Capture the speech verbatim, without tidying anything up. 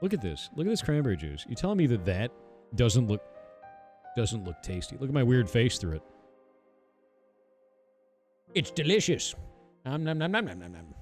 Look at this. Look at this cranberry juice. You telling me that that doesn't look doesn't look tasty? Look at my weird face through it. It's delicious. Nom nom nom nom nom nom nom.